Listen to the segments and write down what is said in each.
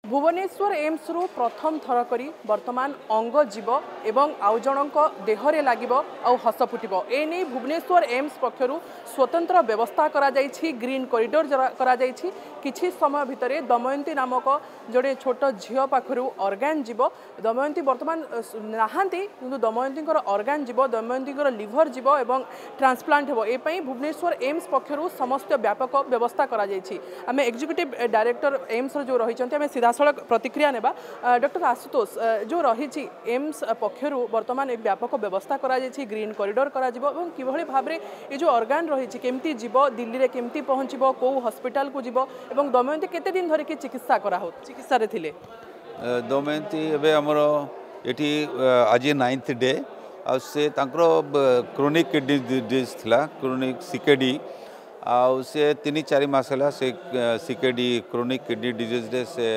Bhubaneswar AIIMS रु प्रथम थर करी वर्तमान अंग जीव एवं आउ जनक देहरे लागिब आउ हस फुटिब एने भुवनेश्वर एम्स पक्षरु स्वतंत्र व्यवस्था करा जाइछि ग्रीन कॉरिडोर करा जाइछि किछि समय भितरे दमयंती नामक जोड़े छोट झियो पाखरु ऑर्गन जीव दमयंती वर्तमान नाहांती किंतु दमयंतीकर ऑर्गन जीव दमयंतीकर लिवर जीव एवं ट्रांसप्लांट हेबो ए पई भुवनेश्वर एम्स पक्षरु समस्त व्यापक व्यवस्था करा जाइछि आमे एग्जीक्यूटिव डायरेक्टर एम्स जो रहिचंती आमे सीधा सड़क प्रतिक्रिया नेबा डॉक्टर आशुतोष जो रही एम्स पक्षर वर्तमान एक व्यापक व्यवस्था करा ग्रीन कॉरिडोर करा एवं किभली भाबरे ये जो ऑर्गन रही केमती जीव दिल्ली रे केमती पहुँचब कौ हॉस्पिटल को जीव एवं दमयंती केते दिन धरिकी चिकित्सा करा हो चिकित्सा रे थिले दमयंती एबे हमरो एठी आज 9th डे आ से तांकर क्रोनिक किडनी डिजीज थिला क्रोनिक सीकेडी आउ से 3-4 मास है से सीकेडी क्रोनिक किडनी डिजीज रे से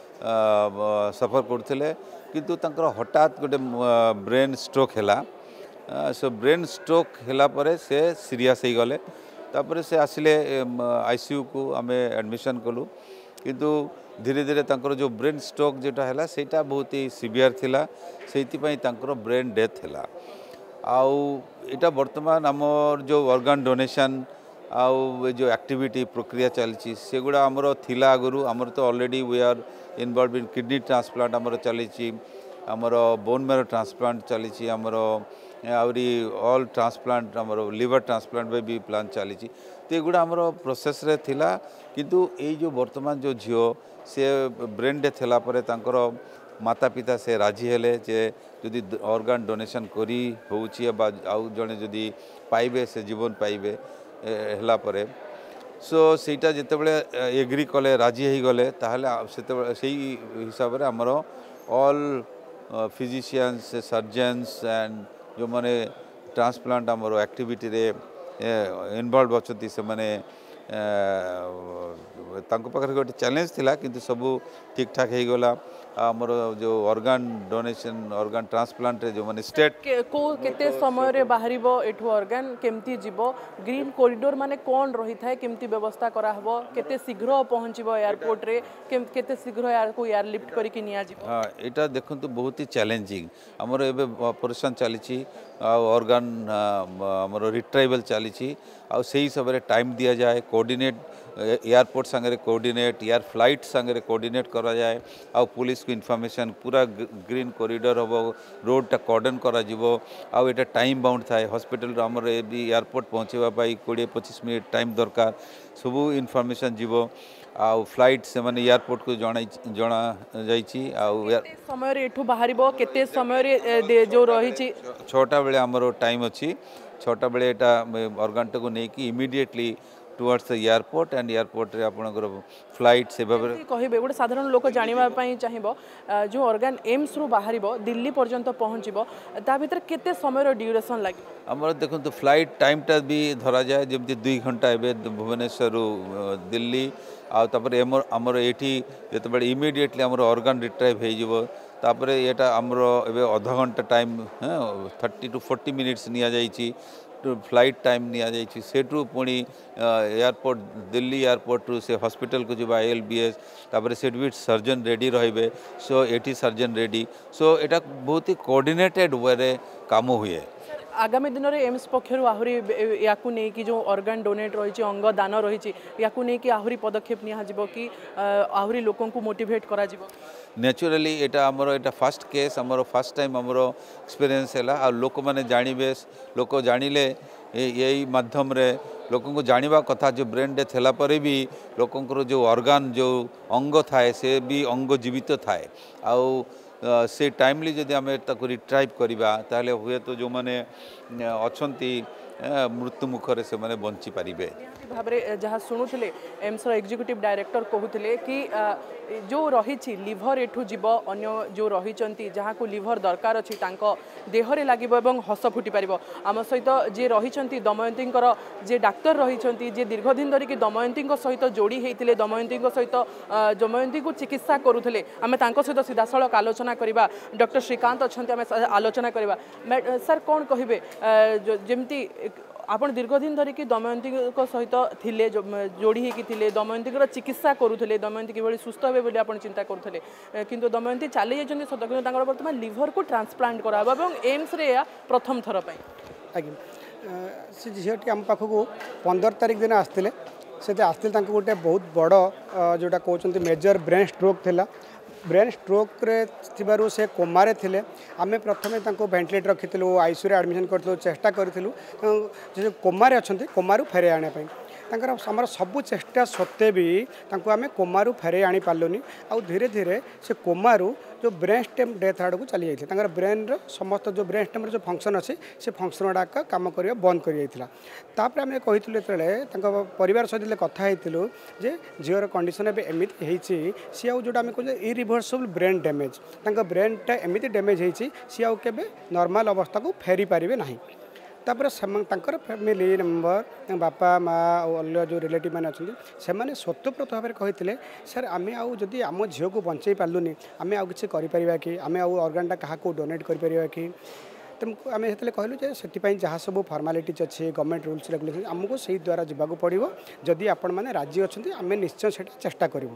सफर करते किंतु तांकर हठात गोटे ब्रेन स्ट्रोक हैला सो ब्रेन स्ट्रोक हैला परे से सीरियस हो गले तापर से आसिले आईसीयू को आमे एडमिशन कलु किंतु धीरे धीरे तांकर जो ब्रेन स्ट्रोक जोटा हैला सेटा बहुत ही सीवियर थिला सेति पई तांकर ब्रेन डेथ हैला आउ एटा वर्तमान हमर जो ऑर्गन डोनेशन आउ जो एक्टिविटी प्रक्रिया चलती से गुड़ा आमर थिला आगु आमर तो already we are involve in kidney transplant आमर चली आमर बोन मेरो ट्रांसप्लांट चली आमर आउरी ऑल ट्रांसप्लांट आमर लिवर ट्रांसप्लांट भी प्लान चली तो ये आमर प्रोसेस रे थिला किंतु ये जो वर्तमान जो झील से ब्रेन डेथ हैला परे तांकर माता पिता से राजी हेले जे जदि ऑर्गन डोनेशन करी होउची बा आउ जने जदि पाइबे से जीवन पाइबे हैला परे सो सेटा जेतेबेले एग्री कले राजी हो गले ताहले सेतेबेले सेही हिसाब रे हमर ऑल फिजिशियंस सर्जन्स एंड जो माने ट्रांसप्लांट हमर एक्टिविटी रे इन्वॉल्व अछती से माने तांको पाखरे गोटे चैलेंज थिला किंतु सब ठीक ठाक हो गला आमर जो ऑर्गन डोनेशन ऑर्गन ट्रांसप्लांट रे जो माने स्टेट को केते समय रे बाहरिबो एठो ऑर्गन केमती जीवो ग्रीन कॉरिडोर माने कोन रही थाए केमती व्यवस्था करा हबो केते शीघ्र पहुंचबो एयरपोर्ट रे केते शीघ्र एयर को एयर लिफ्ट करी कि निया जीवो हां एटा देखंतु बहुत ही चैलेंजिंग हमर एबे ऑपरेशन चलीची ऑर्गन हमर रिट्राइवल चलीची आ सेही सबरे टाइम दिया जाए कोऑर्डिनेट एयरपोर्ट संगे कोऑर्डिनेट एयर फ्लाइट संगे कोऑर्डिनेट करा जाए आ पुलिस को इन्फॉर्मेशन पूरा ग्रीन कॉरिडोर हम रोड टा कॉर्डन करा जिवो आ एटा टाइम बाउंड थाए हॉस्पिटल हमर एयरपोर्ट पहुँचवा 20-25 मिनट टाइम दरकार सब इन्फॉर्मेशन जीवो आ फ्लाइट से माने एयरपोर्ट को जना जाइछि आ समय रे एठो बाहरिबो केते समय रे जो रही 6टा बेले हमर टाइम अछि 6टा बेले एटा ऑर्गन को नहीं कि immediately towards the airport and airport रे आपनकर फ्लाइट से कहबे गोटे साधारण लोक जानिबा पई चाहिबो जो ऑर्गन एम्स रु बाहरिबो दिल्ली पर्यंत पहुँचबो ता भीतर केते समय रो ड्यूरेशन लागी हमर देखंतु फ्लाइट टाइम टा भी धरा जाए जेमति 2 घंटा एबे भुवनेश्वर दिल्ली आ तापर हमर एठी जते बडे इमीडिएटली हमर ऑर्गन रिट्राइव हे जिवो तापर एटा हमर एबे आधा घंटा टाइम 30 to 40 मिनिट्स निया जाईची फ्लाइट टाइम निया जाइछि सेठू पुणी एयरपोर्ट दिल्ली एयरपोर्ट से हॉस्पिटल को जब ILBS तापर सेठ भी सर्जन रेडी रहिबे सो एटी सर्जन रेडी सो एटा बहुत ही कोऑर्डिनेटेड वे रे काम हुए आगामी दिन में एम्स पक्षर आहरी याकू नहीं कि जो ऑर्गन डोनेट रही अंग दान रही याकू नहीं कि आहरी पदक्षेप निया कि आहरी लोकों को मोटिवेट करा जिवो नेचुरली एटा हमरो एटा फर्स्ट केस हमरो फर्स्ट टाइम हमरो एक्सपीरियंस हैला आ लोक माने जानिबे लोक जानिले यही माध्यम रे लोकों को जानिबा कथा जो ब्रेन डेथ हैला परे भी लोकों को जो ऑर्गन जो अंग थाए से भी अंग जीवित थाए आउ से टाइमली जदि आम रिट्राइव करवा ताहले हुए तो जो माने अछंती मृत्यु मुखरे से माने बंची पारिबे भाव जहाँ शुणुले एम्स एग्जीक्यूटिव डायरेक्टर कहते कि जो रही लिभर एठू जीव अन्य जो रही जहाँ को लिभर दरकार अच्छी देहरे लगे हस फुटी पार आम सहित जी रही दमयंती जे डाक्तर रही जे दीर्घ दिन धरिकी दमयंती सहित जोड़ी होते दमयंती सहित दमयंती को चिकित्सा करुले आम सहित सीधा सड़क आलोचना करवा डॉक्टर श्रीकांत अच्छा आम आलोचना करवा सर कौन कहे जमती आपण दीर्घ दिन धरिकी दमयंती सहित थिले जोड़ी होकी थिले दमयंती चिकित्सा करुले दमयंती किभली सुस्थ हे बोली आपण चिंता करुले किंतु दमयंती चली जाइछन्ती सत किंतु तांकर वर्तमान लिवर को ट्रांसप्लांट कराबा एवं एम्स रे या प्रथम थर पई आज्ञा से झीटी आम पाखक 15 तारिख दिन आसते से आसते गोटे बहुत बड़ जोटा कहते मेजर ब्रेन स्ट्रोक थिला ब्रेन स्ट्रोक रे थिबारु से कोमारे थिले आमे प्रथमे तांको वेंटिलेटर रखिथिलु आईसीयू रे एडमिशन करथिलु चेष्टा करथिलु जे कोमारे अछंती कोमारु फेरे आने पई तांकर हमर सबु चेष्टा सत्ते भी तांको आमे कोमारु फेरे आनी पालुनी आ धीरे धीरे से कोमारु जो ब्रेन स्टेम डेथ आड़ को चली जाइए तांकर ब्रेन रो समस्त जो ब्रेन स्टेम जो फंक्शन अच्छे से फंक्शन गुड़ाक काम कर बंद कर तापर आम कही जो परिवार सहित कथा होइतिलु जे झीवर कंडीशन एमती सी आउ जोटा आम कह इरिभर्सिबल ब्रेन डैमेज तांका ब्रेनटा एमती डैमेज होती सी आउ केबे नॉर्मल अवस्था को फेरी पारिबे नहीं तापर फैमिली मेम्बर बापा माँ और अन्य जो रिलेटिव मैंने अच्छे से स्वतःप्रत भाव में कहते सर आम आउ जदि आम झील को बंचाई पार्लुनि आम आउ कि कि आम आउ ऑर्गन क्या डोनेट कर कि तुमको आम से कहलु से जहाँ सब फॉर्मालिटीज अच्छे गवर्नमेंट रूल्स रेगुलेशन आमको से द्वारा जावाक पड़ो जदि आपण मैंने राजी अच्छा आम निश्चय से चेष्टा करूँ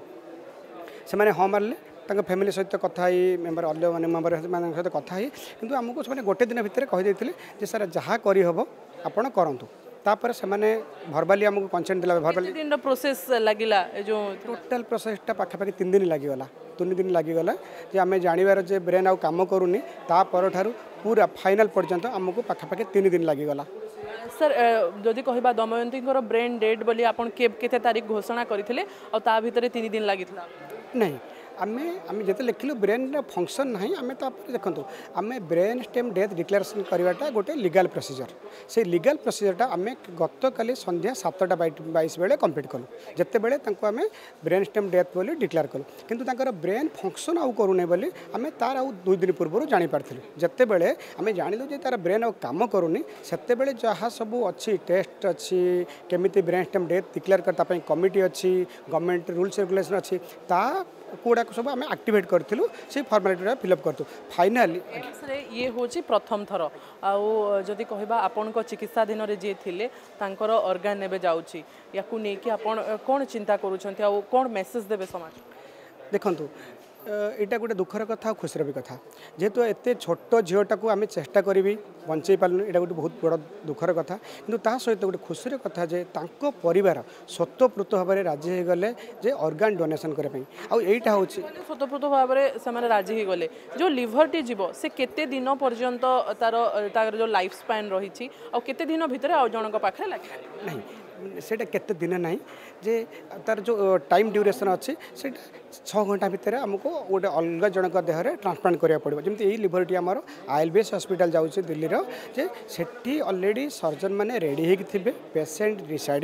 से हाँ मारे फैमिली सहित कथा मेम्बर अन्य मैंने मेम्बर सहित कथा किंतु आमको से गोटे दिन भितर कहीदे सर जहाँ करहब आपण करूँ तापर से भर्बाली आमको कंसेंट दिला भर्बाली दिन प्रोसेस लागिला जो टोटाल प्रोसेसटा पाखापाखि 3 दिन लगिगला 3 दिन लगिगला जे आम जानिबार जे ब्रेन आउ काम करूनी ता पर ठारू पूरा फाइनल पर्यंत आमको पाखापाखि 3 दिन लगिगला सर जदि कहबा दमयंती ब्रेन डेड बोली आपण केते तारीख घोषणा करथिले और ता भितरे 3 दिन लागितला नहीं आम जिते लिखिलु ब्रेन फंक्शन ना आम देखो आम ब्रेन स्टेम डेथ डिक्लेरेशन करवाटा गोटे लीगल प्रोसीजर से लीगल प्रोसीजरटा आम गत काली संध्या 7:22 बेले कंप्लीट कलु जिते बेले आम ब्रेन स्टेम डेथ बोली डिक्लेयर कलु किंतु ब्रेन फंक्शन आउ करूने बोली आम तार आउ 2 दिन पूर्व जानीपार्थलु जिते बेले आम जानलु जे तार ब्रेन आउ काम करूनी सेते बेले जहाँ सब अच्छी टेस्ट अच्छी केमिति ब्रेन स्टेम डेथ डिक्लेयर करता कमिटी अच्छी गवर्नमेंट रूल्स रेगुलेशन अच्छी ता कूड़ा सब आम एक्टिवेट करूँ से फॉर्मालिटी फिलअप करूँ फाइनाली ये हूँ प्रथम थर आदि कहबा आपण चिकित्सा दिन में जी थे ऑर्गन एवं जाऊँगी या कौन चिंता करुँच कौन मेसेज देवे समाज देखु यहाँ गोटे दुखर कथा खुशीर भी कथा जेहेतु एत छोट झीटा को आम चेष्टा करी बंचे पार्लुनि यहाँ गोटे बहुत बड़ दुखर कथा किंतु ता सहित गोटे खुशीर कथा जे तांको परिवार स्वतःप्रत भाव में राजी हो गले जे ऑर्गन डोनेशन करने आईटा हूँ स्वतःप्रत भाव में राजी हो गले जो लिवर टी जीव से केते दिन पर्यंत तार जो लाइफ स्पैन रही केते दिन भितर आउ जन पाखे लगे नहीं सेटा केते दिन नहीं जे तार जो टाइम ड्यूरेशन अच्छी से 6 घंटा भितर आमको गोटे अलग जनक देह ट्रांसप्लांट करा पड़ो जमी यही लिवरटी आम ILBS हॉस्पिटल जाऊँगी दिल्ली जे सेठी ऑलरेडी सर्जन मैंने रेडी होती पेसेंट डिसाइड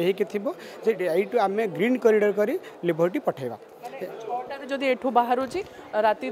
होती आम ग्रीन कॉरिडोर कर लिवरटी पठेबा जदि एठू बाहर राति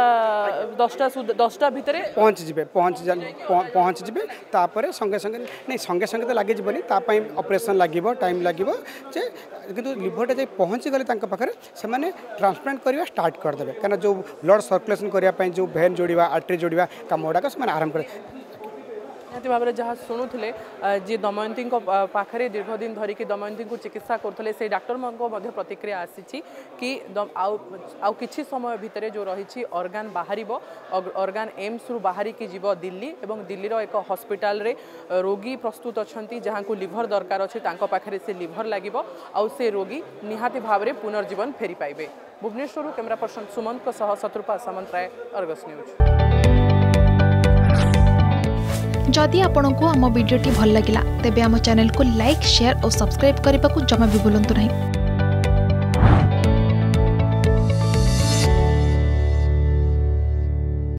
10टा भितर पहुँच जाए तापर संगे संगे नहीं संगे संगे तो लगे जीवनी ऑपरेशन लगे टाइम लगे जे किंतु लिवरटा जाए पहुँची गले पाखे से ट्रांसप्लांट करवा स्टार्ट करदे कहीं जो ब्लड सर्कुलेशन करने जो भेन जोड़ा आर्टरी जोड़ा कम गुड़ाक से आरंभ कर निहती भाव में जहाँ शुणुले जी दमयंती पाखे दीर्घ दिन धरिकी दमयंती को चिकित्सा करते से डाक्टर प्रतिक्रिया आसी कि आउ किछि समय भितर जो रही ऑर्गन बाहर ऑर्गन एम्स रु बाहरिकी जीव दिल्ली एवं दिल्लीर एक हॉस्पिटल रे रोगी प्रस्तुत अच्छा जहाँ को लिवर दरकार अच्छे पाखे से लिवर लगे आउ से रोगी निहाती भाव में पुनर्जीवन फेरी पाइबे। Bhubaneswar camera person Sumant Shatrupa Samantaray Argus news. जदि आपंक आम भिडी भल लगा तेब आम चैनल को लाइक शेयर और सब्सक्राइब करने को जमा भी भूलु नहीं।